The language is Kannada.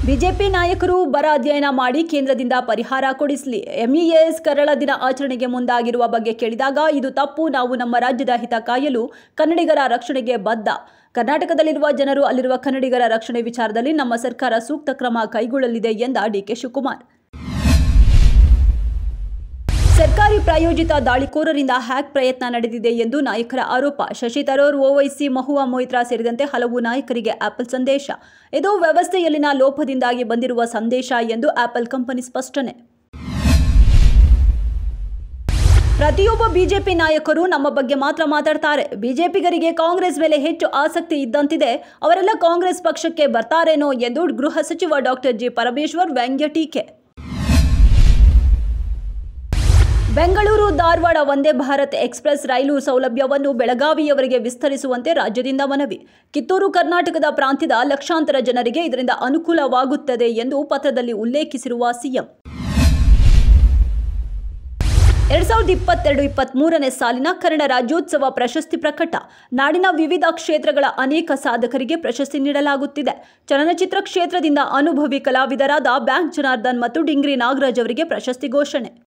ಬಿಜೆಪಿ ನಾಯಕರು ಬರ ಅಧ್ಯಯನ ಮಾಡಿ ಕೇಂದ್ರದಿಂದ ಪರಿಹಾರ ಕೊಡಿಸಲಿ. ಎಂಇಎಸ್ ಕರಾಳ ದಿನ ಆಚರಣೆಗೆ ಮುಂದಾಗಿರುವ ಬಗ್ಗೆ ಕೇಳಿದಾಗ ಇದು ತಪ್ಪು. ನಾವು ನಮ್ಮ ರಾಜ್ಯದ ಹಿತ ಕಾಯಲು ಕನ್ನಡಿಗರ ರಕ್ಷಣೆಗೆ ಬದ್ಧ. ಕರ್ನಾಟಕದಲ್ಲಿರುವ ಜನರು ಅಲ್ಲಿರುವ ಕನ್ನಡಿಗರ ರಕ್ಷಣೆ ವಿಚಾರದಲ್ಲಿ ನಮ್ಮ ಸರ್ಕಾರ ಸೂಕ್ತ ಕ್ರಮ ಕೈಗೊಳ್ಳಲಿದೆ ಎಂದ ಡಿಕೆ ಶಿವಕುಮಾರ್. ಸರ್ಕಾರಿ ಪ್ರಾಯೋಜಿತ ದಾಳಿಕೋರರಿಂದ ಹ್ಯಾಕ್ ಪ್ರಯತ್ನ ನಡೆದಿದೆ ಎಂದು ನಾಯಕರ ಆರೋಪ. ಶಶಿ ತರೂರ್, ಓವೈಸಿ, ಮಹುವಾ ಮೊಯಿತ್ರಾ ಸೇರಿದಂತೆ ಹಲವು ನಾಯಕರಿಗೆ ಆಪಲ್ ಸಂದೇಶ. ಇದು ವ್ಯವಸ್ಥೆಯಲ್ಲಿನ ಲೋಪದಿಂದಾಗಿ ಬಂದಿರುವ ಸಂದೇಶ ಎಂದು ಆಪಲ್ ಕಂಪನಿ ಸ್ಪಷ್ಟನೆ. ಪ್ರತಿಯೊಬ್ಬ ಬಿಜೆಪಿ ನಾಯಕರು ನಮ್ಮ ಬಗ್ಗೆ ಮಾತ್ರ ಮಾತಾಡ್ತಾರೆ. ಬಿಜೆಪಿಗರಿಗೆ ಕಾಂಗ್ರೆಸ್ ಮೇಲೆ ಹೆಚ್ಚು ಆಸಕ್ತಿ ಇದ್ದಂತಿದೆ. ಅವರೆಲ್ಲ ಕಾಂಗ್ರೆಸ್ ಪಕ್ಷಕ್ಕೆ ಬರ್ತಾರೇನೋ ಎಂದು ಗೃಹ ಸಚಿವ ಡಾಕ್ಟರ್ ಜಿ. ಪರಮೇಶ್ವರ್ ವ್ಯಂಗ್ಯ ಟೀಕೆ. ಬೆಂಗಳೂರು ಧಾರವಾಡ ವಂದೇ ಭಾರತ್ ಎಕ್ಸ್ಪ್ರೆಸ್ ರೈಲು ಸೌಲಭ್ಯವನ್ನು ಬೆಳಗಾವಿಯವರೆಗೆ ವಿಸ್ತರಿಸುವಂತೆ ರಾಜ್ಯದಿಂದ ಮನವಿ. ಕಿತ್ತೂರು ಕರ್ನಾಟಕದ ಪ್ರಾಂತ್ಯದ ಲಕ್ಷಾಂತರ ಜನರಿಗೆ ಇದರಿಂದ ಅನುಕೂಲವಾಗುತ್ತದೆ ಎಂದು ಪತ್ರದಲ್ಲಿ ಉಲ್ಲೇಖಿಸಿರುವ ಸಿಎಂ. 2022-23ನೇ ಸಾಲಿನ ಕನ್ನಡ ರಾಜ್ಯೋತ್ಸವ ಪ್ರಶಸ್ತಿ ಪ್ರಕಟ. ನಾಡಿನ ವಿವಿಧ ಕ್ಷೇತ್ರಗಳ ಅನೇಕ ಸಾಧಕರಿಗೆ ಪ್ರಶಸ್ತಿ ನೀಡಲಾಗುತ್ತಿದೆ. ಚಲನಚಿತ್ರ ಕ್ಷೇತ್ರದಿಂದ ಅನುಭವಿ ಕಲಾವಿದರಾದ ಬ್ಯಾಂಕ್ ಜನಾರ್ದನ್ ಮತ್ತು ಡಿಂಗ್ರಿ ನಾಗರಾಜ್ ಅವರಿಗೆ ಪ್ರಶಸ್ತಿ ಘೋಷಣೆ.